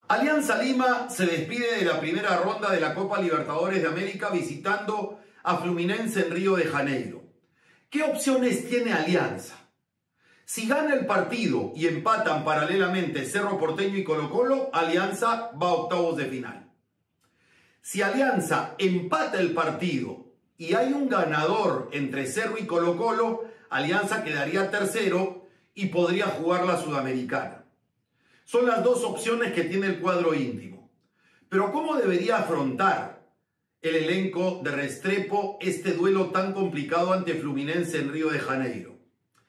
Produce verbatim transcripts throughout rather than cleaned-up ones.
Alianza Lima se despide de la primera ronda de la Copa Libertadores de América visitando a Fluminense en Río de Janeiro. ¿Qué opciones tiene Alianza? Si gana el partido y empatan paralelamente Cerro Porteño y Colo-Colo, Alianza va a octavos de final. Si Alianza empata el partido y hay un ganador entre Cerro y Colo-Colo, Alianza quedaría tercero y podría jugar la Sudamericana. Son las dos opciones que tiene el cuadro íntimo. Pero ¿cómo debería afrontar el elenco de Restrepo este duelo tan complicado ante Fluminense en Río de Janeiro?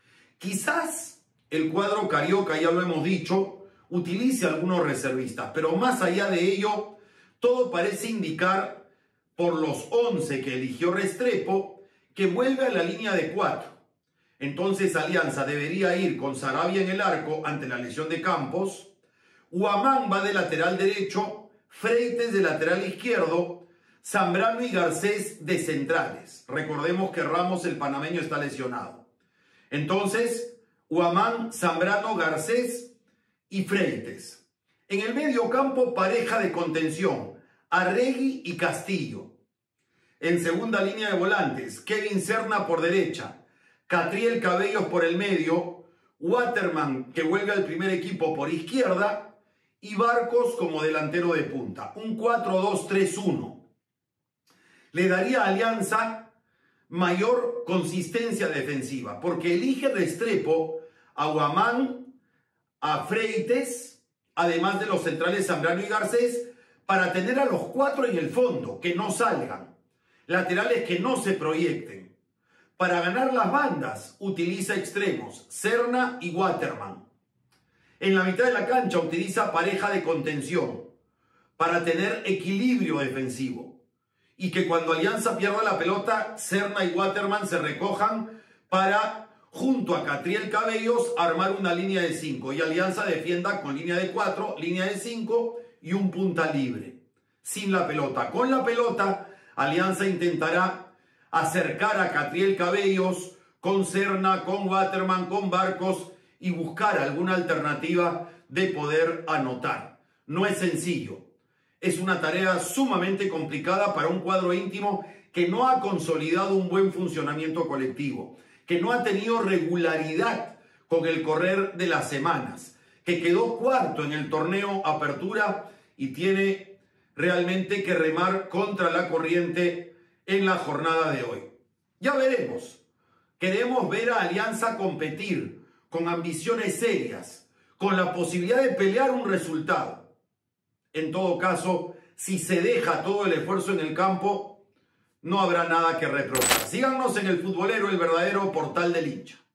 Quizás el cuadro carioca, ya lo hemos dicho, utilice algunos reservistas, pero más allá de ello, todo parece indicar, por los once que eligió Restrepo, que vuelve a la línea de cuatro. Entonces Alianza debería ir con Sarabia en el arco ante la lesión de Campos, Huamán va de lateral derecho, Freites de lateral izquierdo, Zambrano y Garcés de centrales. Recordemos que Ramos, el panameño, está lesionado. Entonces, Huamán, Zambrano, Garcés y Freites. En el medio campo, pareja de contención, Arregui y Castillo. En segunda línea de volantes, Kevin Serna por derecha, Catriel Cabellos por el medio, Waterman, que vuelve al primer equipo, por izquierda, y Barcos como delantero de punta. Un cuatro dos tres uno. Le daría a Alianza mayor consistencia defensiva, porque elige Restrepo a Huamán, a Freites, además de los centrales Zambrano y Garcés, para tener a los cuatro en el fondo, que no salgan. Laterales que no se proyecten. Para ganar las bandas, utiliza extremos, Serna y Waterman. En la mitad de la cancha utiliza pareja de contención para tener equilibrio defensivo. Y que cuando Alianza pierda la pelota, Serna y Waterman se recojan para, junto a Catriel Cabellos, armar una línea de cinco. Y Alianza defienda con línea de cuatro, línea de cinco y un punta libre. Sin la pelota. Con la pelota, Alianza intentará acercar a Catriel Cabellos con Serna, con Waterman, con Barcos y buscar alguna alternativa de poder anotar. No es sencillo. Es una tarea sumamente complicada para un cuadro íntimo que no ha consolidado un buen funcionamiento colectivo, que no ha tenido regularidad con el correr de las semanas, que quedó cuarto en el torneo Apertura y tiene realmente que remar contra la corriente en la jornada de hoy. Ya veremos. Queremos ver a Alianza competir con ambiciones serias, con la posibilidad de pelear un resultado. En todo caso, si se deja todo el esfuerzo en el campo, no habrá nada que reprochar. Síganos en El Futbolero, el verdadero portal del hincha.